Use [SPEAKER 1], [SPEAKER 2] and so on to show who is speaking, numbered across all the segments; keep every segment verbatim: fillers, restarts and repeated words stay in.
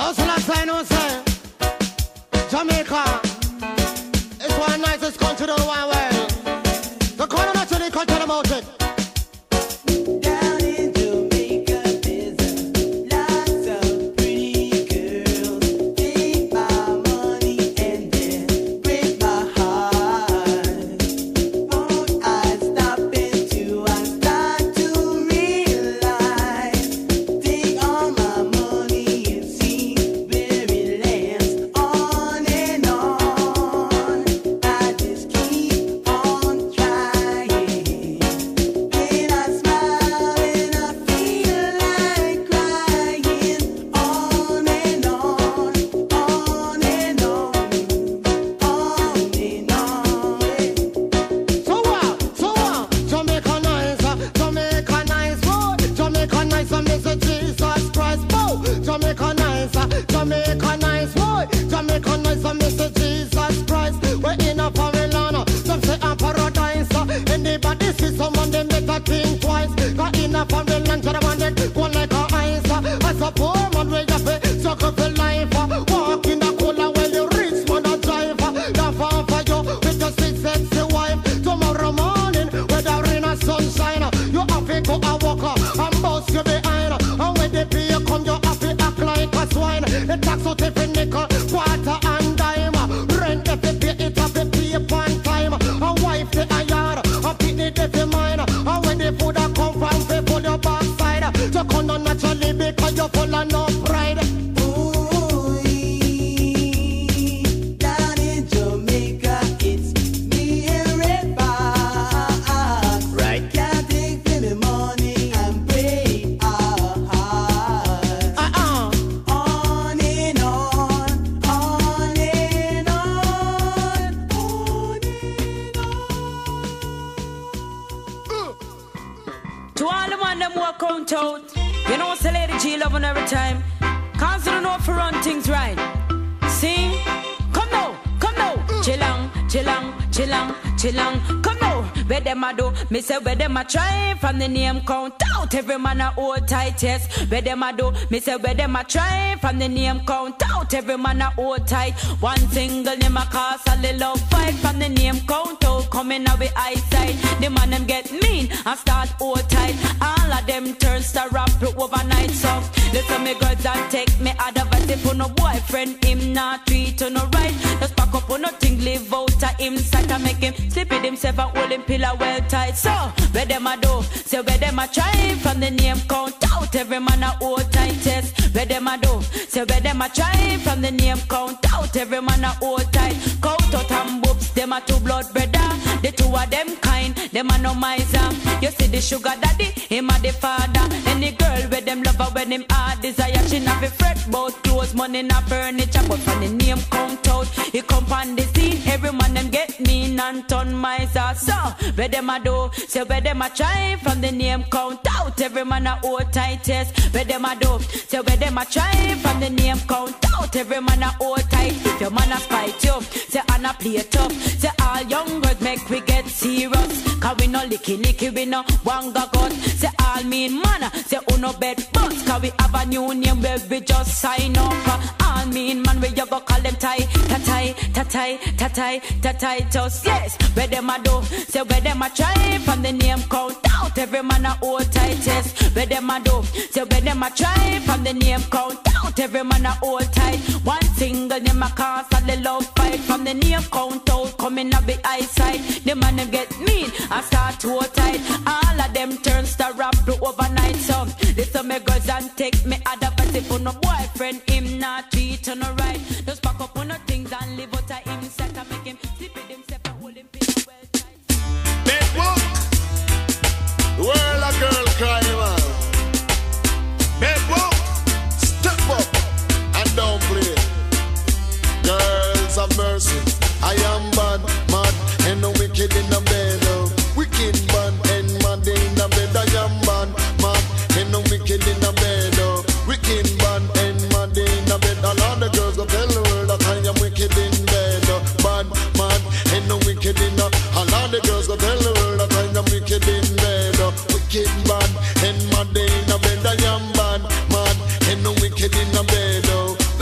[SPEAKER 1] That's what I say, no say. Jamaica is one of the nicest countries in the wide world. The corner naturally can't tell about it.
[SPEAKER 2] Me say where them a try from the name count out. Every man a hold tight, yes. Where them a do? Me say where them a try from the name count out. Every man a hold tight. One single name a cause a little fight from the name count out. Coming out with eyesight. The man them get mean and start hold tight. All of them turns to rap overnight. So listen me girls and take me advice. If you no boyfriend him not treat you no right. Just pack up on nothing, live out of him sight and make him sleep with himself and hold him pillar well tight. So where them a do? Say where them a try from the name count out. Every man a hold tight, yes. Where them a do? Say where them a try from the name count out. Every man a hold tight. Count out and boobs, them a two blood brother. The two of them kind, them a no miser. You see the sugar daddy, him a the father. Any girl where them love her when him hard desire. She not be fret bout clothes, money not furniture. But from the name count out, he come on the scene. Every man them get mean and turn miser. So where them a do? Say where them a try from the name count out. Every man a hold tight, yes. Where them a do? Say where them a try from the name count out. Every man a hold tight. If your man a spite you, say and a play tough. Say all young girls make we get serious. Cause we no licky licky, we no wanga gut. Say all mean man, say uno bed bus. Cause we have a new name where we just sign up. All mean man, where you go call them tie, tatai, tatai, tatai, tatai, just yes. Where them a do? Say where them a try from the name count out. Every man a hold tight, yes. Where them a do? Say where them a try from the name count out. Every man a hold tight. One single name a cause a the love fight from the name count out. Coming up the eyesight. The man them get mean and start to hold tight. All of them turns to rap to overnight. So listen me girls and take me advice. If you no boyfriend him not treat you no right. Just pack up on no things and live out of him set and make him sleep with himself and hold him pillow well tight.
[SPEAKER 3] Bedbook, the world a girl cry man. Bedbook, step up and don't play. Girls of mercy, I am bad, mad, and no wicked in the bed. Oh. Wicked bad and mad in the bed. I am bad, mad, and no wicked in the bed. Oh. Wicked bad and mad in the bed. All of the girls go tell the world that I am wicked in bed. Oh. Bad, mad, and no wicked in the. All of the girls go tell the world that I am wicked in bed. Oh. Wicked bad and mad in the bed. I am bad, mad, and no wicked in the bed. Oh.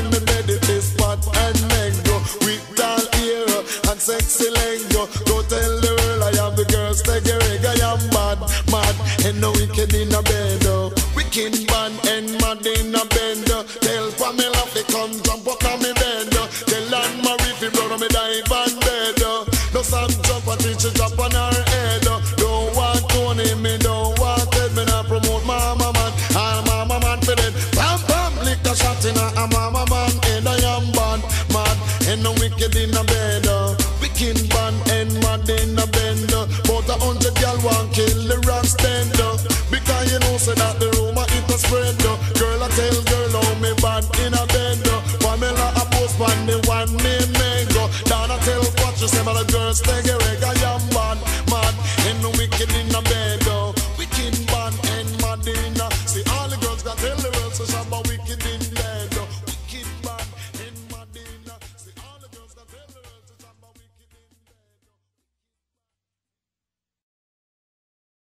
[SPEAKER 3] me bed it is fat and mango. With tall hair and sexy lego. Go tell the world I am the girl stay rig. I am bad, mad, and no wicked in a bed. Wicked bad and mad in a bed. Tell Pamela to come jump up on me bed. Tell Anne Marie fi blow me dive and bed. No some jump and teach a drop on her head. Don't want Tony, me don't want Ted. Me not promote Mama Man, and Mama Man for dead. Bam bam, lick a shot in a Mama Man. And I am bad, mad, and no wicked in a bed. Wicked bad and mad in a bed. But a hundred gal want kill the rock stand. Because you know say that the rumor it a spread. Girl I tell girl how me bad in a bed. Pamela a post on the one me mango. Down I tell what you say but the girls stay